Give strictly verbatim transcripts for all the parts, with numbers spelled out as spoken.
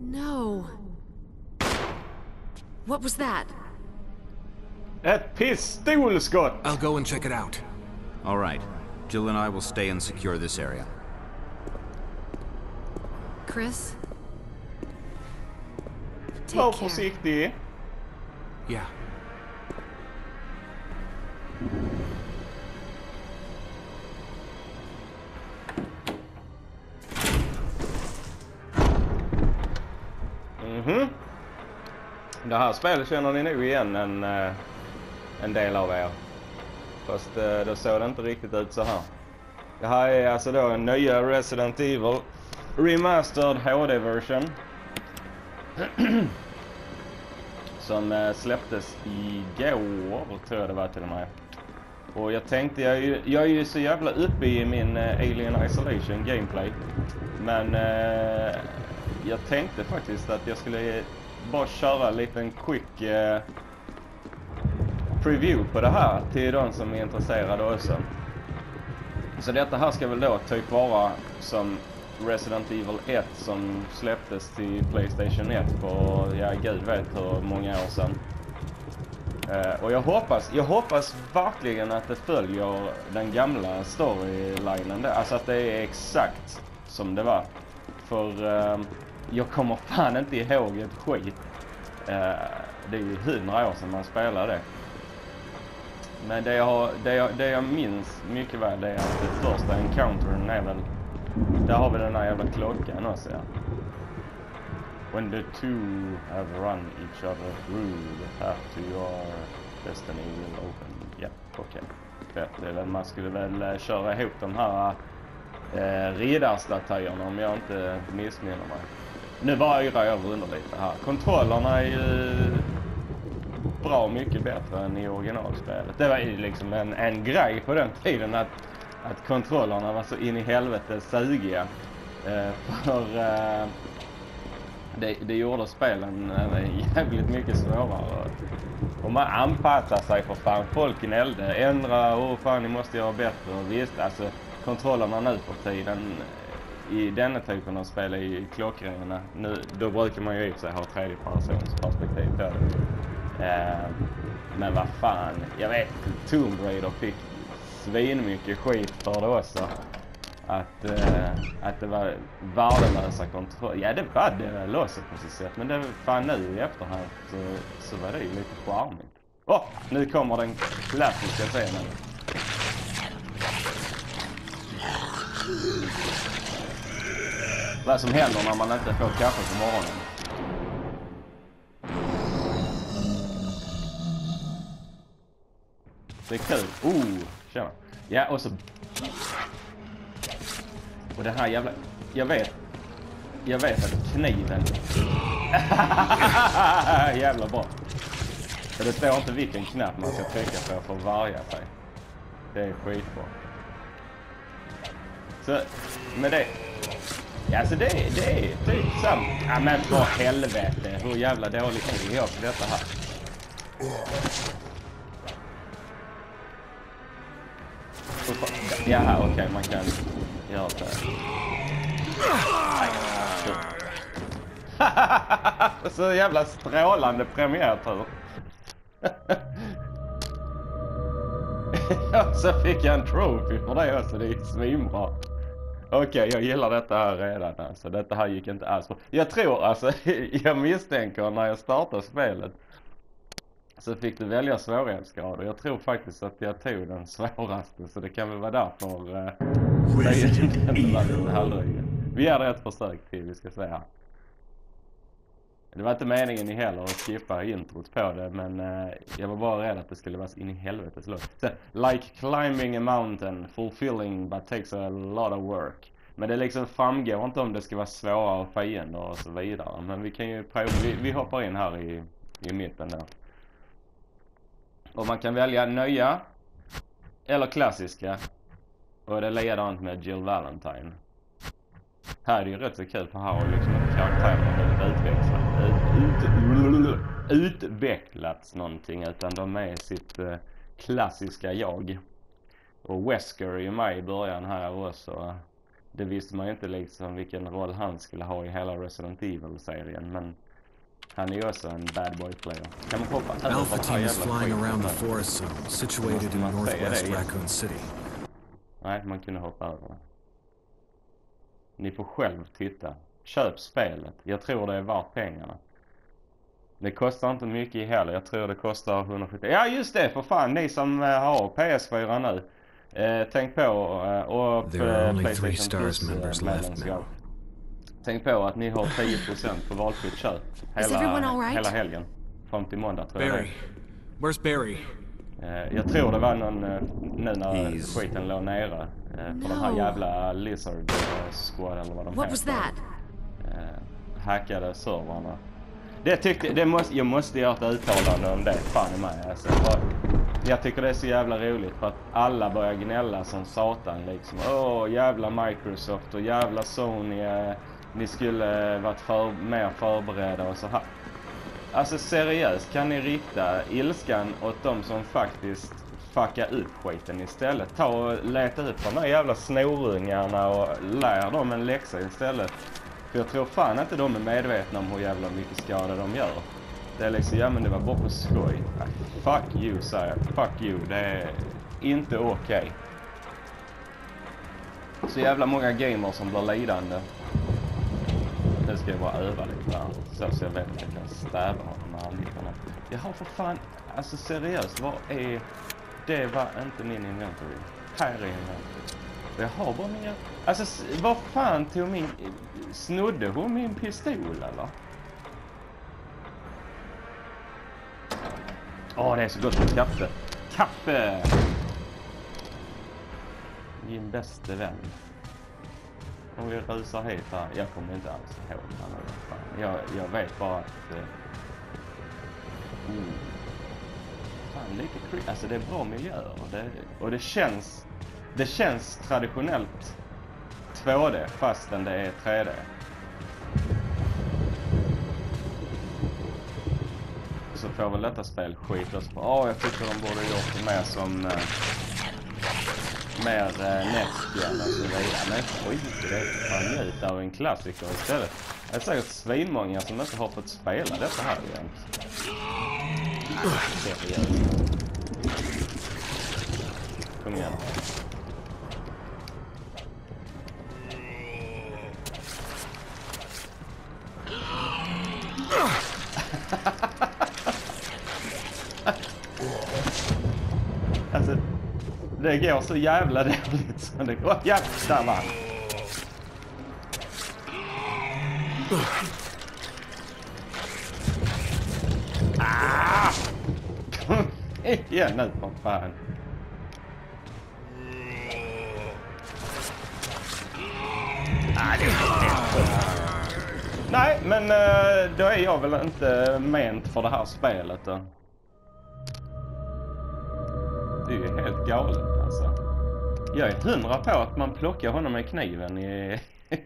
No. What was that? Ett pistolskott! I'll go and check it out. All right. Jill and I will stay and secure this area. Chris? Take Var care. försiktig. Yeah. Mhm. Det här spelet känner ni nog igen en, eh, en del av er. Fast eh, då såg det inte riktigt ut så här. Det här är alltså då en nya Resident Evil Remastered H D-version. Som eh, släpptes igår, tror jag det var till och med. Och jag tänkte, jag är ju, jag är ju så jävla uppe i min eh, Alien Isolation gameplay. Men eh, jag tänkte faktiskt att jag skulle bara köra en liten quick eh, preview på det här till de som är intresserade också. Så detta här ska väl då typ vara som Resident Evil ett som släpptes till PlayStation ett på, ja gud vet hur många år sedan. Uh, och jag hoppas, jag hoppas verkligen att det följer den gamla storylinen där. Alltså att det är exakt som det var. För uh, jag kommer fan inte ihåg ett skit. Uh, det är ju hundra år sedan man spelade det. Men det jag, det jag, det jag minns mycket väl det är att det första encountern är väl... Där har vi den här jävla klockan också, ja. When the two have run each other through the path to your destiny will open. Ja, okej. Okay. Det är väl, man skulle väl uh, köra ihop de här uh, riddarstatyerna om jag inte missminner mig. Nu bara yrar jag under lite här. Kontrollerna är ju bra mycket bättre än i originalspelet. Det var ju liksom en, en grej på den tiden att, att kontrollerna var så in i helvete sugiga. Uh, för... Uh, Det, det gjorde spelen äh, jävligt mycket svårare. Och man anpassar sig för fan. Folk gnällde. Ändra, och fan ni måste göra bättre. Och visst, alltså kontrollerna nu för tiden i denna typen av spel är ju klockrena. Nu, då brukar man ju i sig ha tredje persons perspektiv på det. Eh, men vad fan, jag vet Tomb Raider fick svin mycket skit för det också. Att, eh, att det var värdelösa kontroll. Ja, det var det låset på sitt sätt. Men det fan nu i efterhand så, så var det ju lite charmigt. Åh, oh, nu kommer den klassiska scenen. Vad som händer när man inte får kaffe på morgonen. Det är kul. Oh, tjena. Ja, och så... Och det här jävla... Jag vet. Jag vet att kniven... Jävla bra. För det står inte vilken knapp man ska trycka på för att varja sig. Det är skitbra. Så, med det... Ja, så det, det är typ samt... Ja, men för helvete. Hur jävla dåligt är jag på detta här? Jaha, okej, okay, man kan göra det. Så jävla strålande premiärtur. Så fick jag en trophy för det också, det är svinbra. Okej, okay, jag gillar detta här redan alltså. Detta här gick inte alls bra. Jag tror alltså, jag misstänker när jag startade spelet så fick du välja svårighetsgrad och jag tror faktiskt att jag tog den svåraste, så det kan väl vara därför uh, vi gör det ett försök till, vi ska säga. Det var inte meningen i heller att skippa introt på det, men uh, jag var bara rädd att det skulle vara in i helvetes låt. Så, like climbing a mountain, fulfilling but takes a lot of work. Men det liksom framgår inte om det ska vara svårare fiender och så vidare. Men vi kan ju prova, vi, vi hoppar in här i, i mitten där. Och man kan välja nya eller klassiska. Och det är likadant med Jill Valentine. Här är det ju rätt så kul för här har liksom inte karaktärerna utvecklat, ut, ut, utvecklats någonting, utan de är sitt uh, klassiska jag. Och Wesker är ju med i början här också. det visste man ju inte liksom vilken roll han skulle ha i hela Resident Evil-serien, men han är ju också en bad boy player. Kan man hoppa över Alpha den här team is jävla flying skiten around the nu? forest zone, situated Måste in man säga northwest det igen? Raccoon City. Nej, man kunde hoppa över det. Ni får själv titta. Köp spelet. Jag tror det är värt pengarna. Det kostar inte mycket i heller. Jag tror det kostar hundrasjuttio. Ja, just det. För fan, ni som uh, har P S fyra nu. Uh, tänk på uh, och There are uh, only three PlayStation Stars Plus, members uh, left medlemskap. now. Tänk på att ni har tio procent på valfritt köp Is everyone hela, all right? hela helgen. Fram till måndag tror jag det Barry. Where's Barry? är. Uh, jag tror det var någon uh, nu när He's- skiten låg nere. Uh, för den här No. jävla Lizard uh, Squad eller vad de What was heter. that? Uh, hackade servrarna. Det tyckte, det måste, jag måste göra ett uttalande om det, fan i mig alltså. För jag tycker det är så jävla roligt för att alla börjar gnälla som satan liksom. Åh, jävla Microsoft och jävla Sony, eh, ni skulle varit för, mer förberedda och så här. Alltså seriöst, kan ni rikta ilskan åt de som faktiskt fuckar upp skiten istället? Ta och leta ut de här jävla snorungarna och lär dem en läxa istället. För jag tror fan inte de är medvetna om hur jävla mycket skada de gör. Det är liksom, ja men det var bara på skoj. Ah, fuck you, säger jag. Fuck you, det är inte okej. Okay. Så jävla många gamers som blir lidande. Nu ska jag bara öva lite här. Så, så jag vet att jag kan stäva honom med armarna. Jag har för fan, alltså seriöst, vad är... Det var inte min inventory. Här är inventory. Jag har bara mina... Alltså, s- vad fan tog min... Snodde hon min pistol, eller? Åh, det är så gott med kaffe. Kaffe! Min bästa vän. Om vi rusar hit här. Jag kommer inte alls ihåg det. Jag, jag vet bara att... Eh, mm, fan, lite creepy. Alltså, det är bra miljöer. Det, och det känns... Det känns traditionellt två D fastän det är tre D. Så får väl detta spel skit oss på. Ja, jag tycker de borde gjort det mer som... Eh, mer eh, Next-gen och så vidare. Men skit i det. Man njut av en klassiker istället. Det är säkert svinmånga som inte har fått spela detta här igen. Seriöst. Kom igen. Alltså, det går så jävla dåligt så det går. Ja, där var han. Ah! Igen nu, för fan. Ah, det är Nej, men uh, då är jag väl inte ment för det här spelet då. Det är ju helt galet alltså. Jag är hundra på att man plockar honom med kniven i,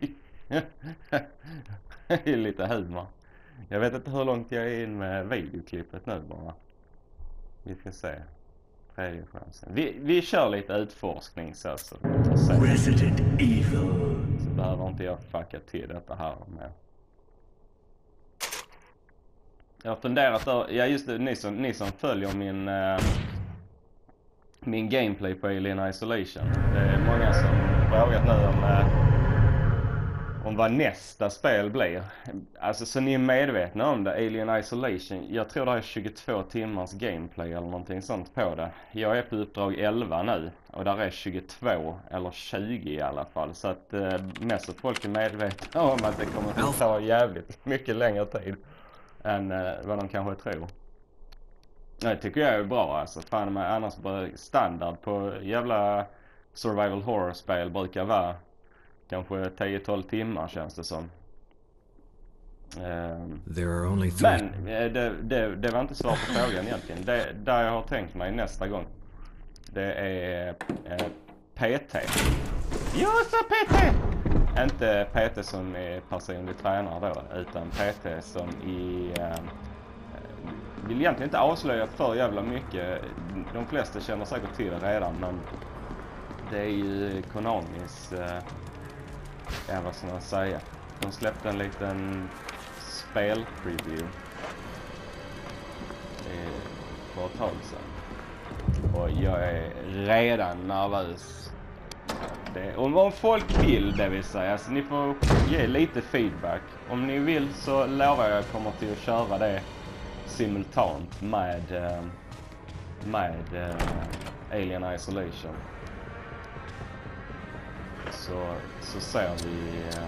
i lite humor. Jag vet inte hur långt jag är in med videoklippet nu bara. Vi ska se. Tredje chansen. Vi, vi kör lite utforskning så så. Resident Evil. Så behöver inte jag fucka till detta här med. Jag har funderat över, ja just det, ni som, ni som följer min uh, min gameplay på Alien Isolation. Det är många som frågat nu om uh, om vad nästa spel blir. Alltså så ni är medvetna om det, Alien Isolation. Jag tror det är tjugotvå timmars gameplay eller någonting sånt på det. Jag är på uppdrag elva nu och där är tjugotvå eller tjugo i alla fall. Så att uh, mest att folk är medvetna om att det kommer att ta jävligt mycket längre tid än uh, vad de kanske tror. Det tycker jag är bra alltså. Fan, men annars bara standard på jävla survival horror-spel brukar vara kanske tio till tolv timmar känns det som. Um, There are only three. men det, det, det var inte svar på frågan egentligen. Det, där jag har tänkt mig nästa gång. Det är eh, P T. Jag sa P T! Inte P T som är personlig tränare då, utan P T som i... Eh, vill egentligen inte avslöja för jävla mycket. De flesta känner säkert till det redan, men det är ju Konamis eh, Ja, vad ska man säga? De släppte en liten spel-preview för ett tag sedan. Och jag är redan nervös. Det, om, om folk vill, det vill säga, så ni får ge lite feedback. Om ni vill så lovar jag att jag kommer till att köra det simultant med, med uh, Alien Isolation. Så, så ser vi... Uh,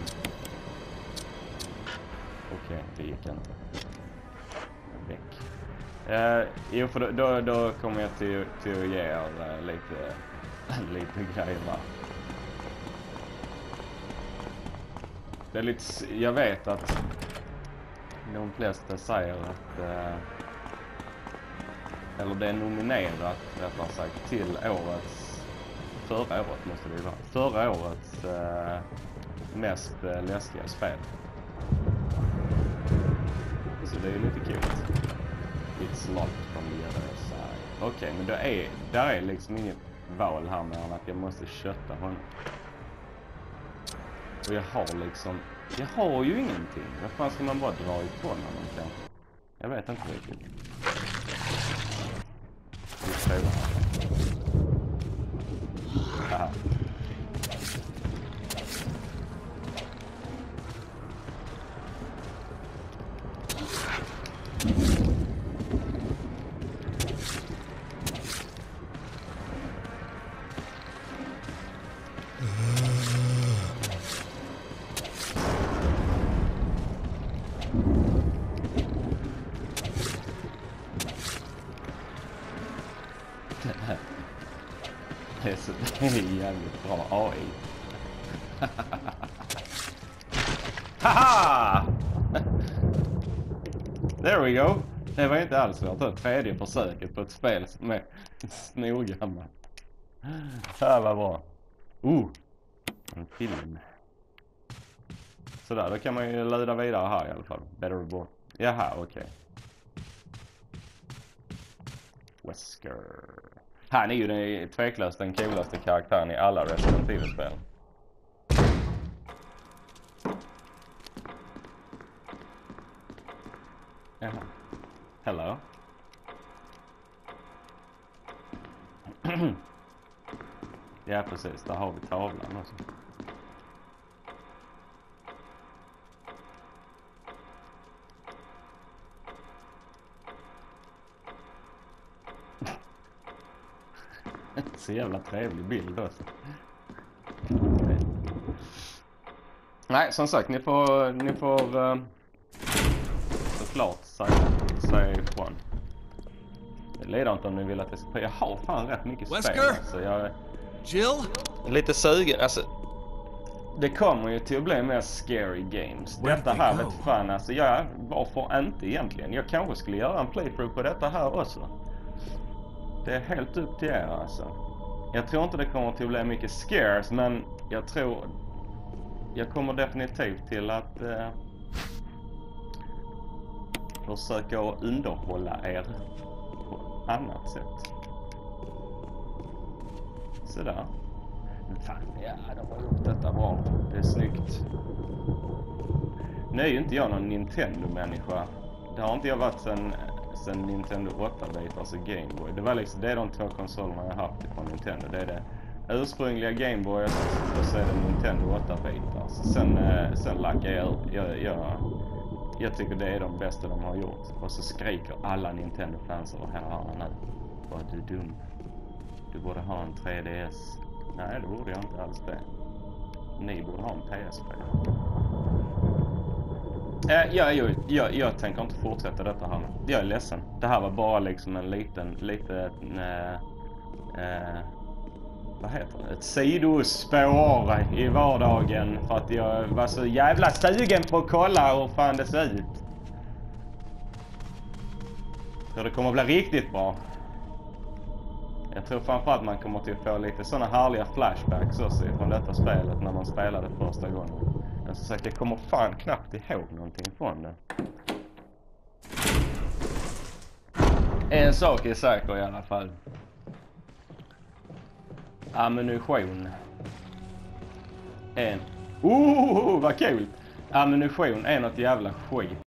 Okej, okay, det gick inte. Väck. Uh, jo, för då, då, då kommer jag till, till att ge er uh, lite, lite grejer. Det är lite... Jag vet att de flesta säger att... Uh, eller det är nominerat, rättare sagt, till årets... Förra året måste det ju vara. Förra årets uh, mest uh, läskiga spel. Så det är lite kul. It's locked from the other side. Okej, okay, men det är, där är liksom inget val här med att jag måste kötta honom. Och jag har liksom... Jag har ju ingenting. Vad fan ska man bara dra ifrån honom kanske? Jag vet inte riktigt. Vi provar. Haha. Det är, så, det är jävligt bra A I. Haha! There we go. Det var inte alls svårt. Det tredje försöket på ett spel som är snorgammal. Det här var bra. Oh! En film. Sådär, då kan man ju löda vidare här i alla fall. Better boy. Jaha, okej. Okay. Wesker. Han är ju den tveklöst den coolaste karaktären i alla Resident Evil-spel. Jaha. Hello. Ja, precis. Där har vi tavlan också. Så jävla trevlig bild också. Nej, som sagt, ni får ni får uh, såklart säga, säga ifrån. Det leder inte om ni vill att jag ska... Jag har fan rätt mycket spel. Wesker? Så jag Jill? lite sugen. Alltså, det kommer ju till att bli mer scary games. Detta här vet fan, alltså, ja, varför inte egentligen? Jag kanske skulle göra en playthrough på detta här också. Det är helt upp till er alltså. Jag tror inte det kommer till att bli mycket scares, men jag tror... Jag kommer definitivt till att eh, försöka underhålla er på annat sätt. Sådär. Fan, ja, de har gjort detta bra. Det är snyggt. Nu är ju inte jag någon Nintendo-människa. Det har inte jag varit sen... sen Nintendo åtta-bitar, alltså Game Boy. Det var liksom, det är de två konsolerna jag har haft från Nintendo. Det är det ursprungliga Game Boy och så är det Nintendo åtta-bitar. Sen, eh, sen lackar jag, jag, jag jag tycker det är de bästa de har gjort. Och så skriker alla Nintendo-fans över här nu. Vad du är dum. Du borde ha en tre D S. Nej, det borde jag inte alls det. Ni borde ha en P S P. Äh, jag, jag, jag, jag tänker inte fortsätta detta här. Jag är ledsen. Det här var bara liksom en liten, liten, äh, äh, vad heter det? Ett sidospår i vardagen. För att jag var så jävla sugen på att kolla hur fan det ser ut. Så det kommer att bli riktigt bra. Jag tror framförallt att man kommer till att få lite sådana härliga flashbacks också från detta spelet när man spelade första gången. Men som sagt, jag kommer fan knappt ihåg någonting från det. En sak är säker i alla fall. Ammunition. En Oh, vad kul! Ammunition är något jävla skit.